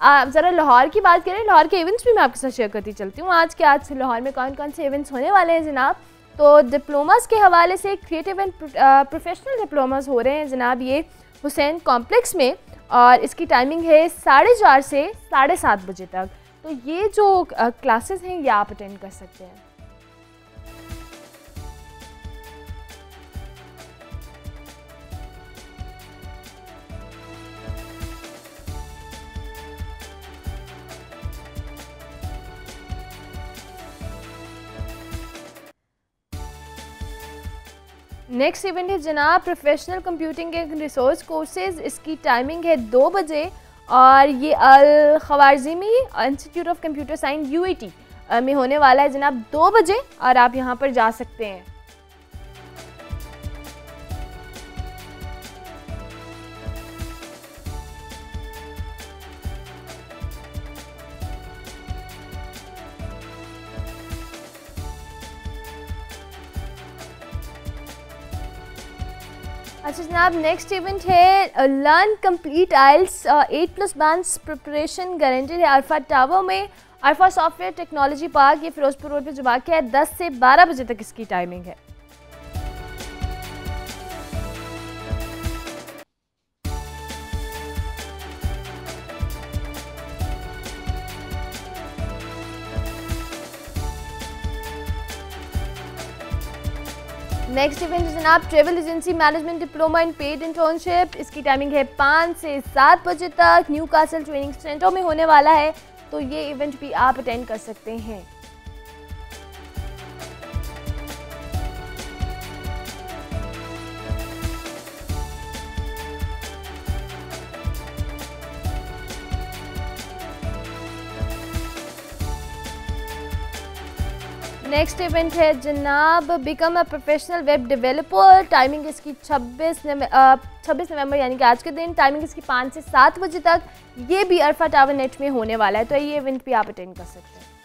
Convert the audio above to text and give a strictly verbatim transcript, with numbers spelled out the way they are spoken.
आप ज़रा लाहौर की बात करें, लाहौर के इवेंट्स भी मैं आपके साथ शेयर करती चलती हूँ आज के आज लाहौर में कौन कौन से इवेंट्स होने वाले हैं जनाब। तो डिप्लोमास के हवाले से क्रिएटिव एंड प्रोफेशनल डिप्लोमास हो रहे हैं जनाब ये हुसैन कॉम्प्लेक्स में, और इसकी टाइमिंग है साढ़े चार से साढ़े सात बजे तक। तो ये जो क्लासेस हैं ये आप अटेंड कर सकते हैं। नेक्स्ट इवेंट है जनाब professional computing and resource courses. इसकी टाइमिंग है दो बजे और ये Al Khwarizmi institute of computer science U A T में होने वाला है जनाब दो बजे, और आप यहाँ पर जा सकते हैं। अच्छा जनाब नेक्स्ट इवेंट है learn complete IELTS eight plus bands preparation guaranteed है अरफा टावर में। अरफा सॉफ्टवेयर टेक्नोलॉजी पार्क, ये फिरोजपुर रोड पे जो वाक़ है, दस से बारह बजे तक इसकी टाइमिंग है। नेक्स्ट इवेंट जनाब travel agency management diploma in paid internship. इसकी टाइमिंग है पाँच से सात बजे तक, न्यू कासल ट्रेनिंग सेंटर में होने वाला है। तो ये इवेंट भी आप अटेंड कर सकते हैं। नेक्स्ट इवेंट है जनाब become a professional web developer. Timing इसकी छब्बीस नवंबर यानी कि आज के दिन, टाइमिंग इसकी पाँच से सात बजे तक। ये भी अरफा टावर नेट में होने वाला है। तो ये इवेंट भी आप अटेंड कर सकते हैं।